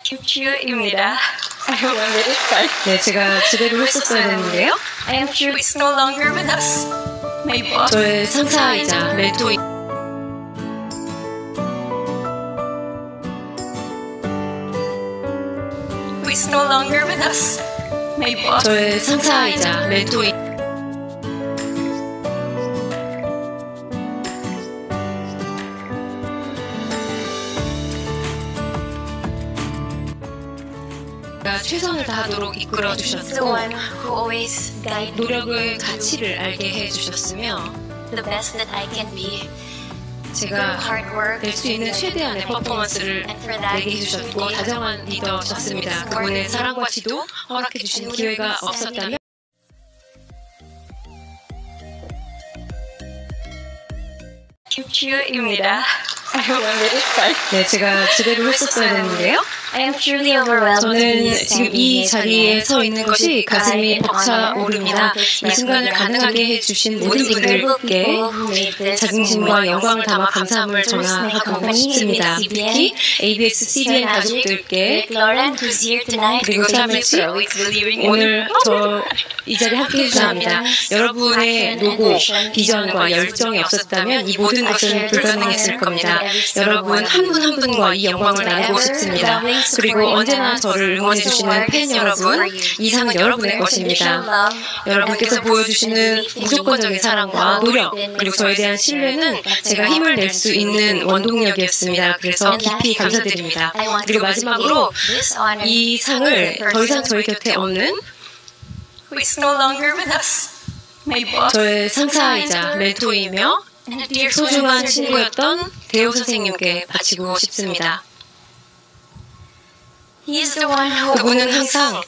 김치유입니다. 네, 제가 지배를 했었어야 됐는데요. It's no longer with us. My boss. 저의 상사이자 멘토인 It's no longer with us. My boss. 저의 상사이자 멘토인 최선을 다하도록 이끌어 The 주셨고 one who always guide me. 노력의 가치를 알게 해주셨으며 The best that I can be. 제가 Hard work. 낼 수 있는 최대한의 퍼포먼스를 내게 해주셨고 다정한 리더셨습니다. 그분의 사랑과 지도 허락해 주신 기회가 없었다면 김치유입니다. 네, 제가 지배를 했었어야 됐는데요. I am truly overwhelmed. 저는 지금 이 자리에 서 있는 것이 가슴이 벅차오릅니다. 이 순간을 가능하게 해주신 모든 분들께 자긍심과 영광을 담아 감사함을 전하고 싶습니다. 특히 ABS CDN 가족들께 그리고 참여치 오늘 이 자리에 함께 해주셔야 합니다. 여러분의 노고, 비전과 열정이 없었다면 이 모든 것은 불가능했을 겁니다. 여러분 한 분 한 분과 이 영광을 나누고 싶습니다. 그리고 언제나 저를 응원해주시는 팬 여러분, 이 상은 여러분의 것입니다. 여러분께서 보여주시는 무조건적인 사랑과 노력, 그리고 저에 대한 신뢰는 제가 힘을 낼 수 있는 원동력이었습니다. 그래서 깊이 감사드립니다. 그리고 마지막으로 이 상을 더 이상 저희 곁에 없는 It's no longer with us. My boss. 저의 상사이자 멘토이며 And a dear 소중한 friend. 친구였던 대호 선생님께 바치고 싶습니다. He is the one who 그분은 항상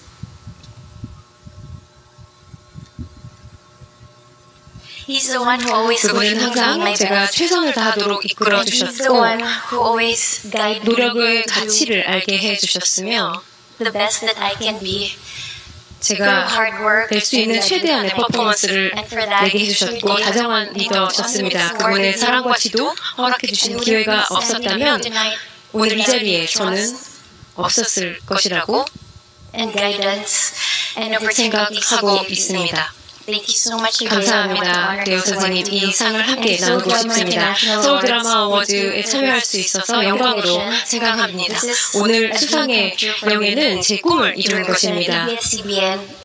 He's the one who always 그분은 pushed me to be 항상 my 제가 best. 최선을 다하도록 이끌어 He's the 주셨고 one who always guide me 노력의 to do 가치를 알게 해주셨으며 the best that I can be. 제가 hard work. 낼 수 있는 최대한의 퍼포먼스를 내게 해주셨고 다정한 리더셨습니다. 그분의 사랑과 지도 허락해 주신 기회가 없었다면 오늘 이 자리에 저는 없었을 것이라고 And guidance and opportunity 생각하고 있습니다. Thank you so much. 감사합니다. 대호 선생님, 이 상을 함께 나누고 싶습니다. 서울 드라마 어워즈에 참여할 수 있어서 영광으로 생각합니다. 오늘 수상의 명예는 제 꿈을 이루는 것입니다. ABS-CBN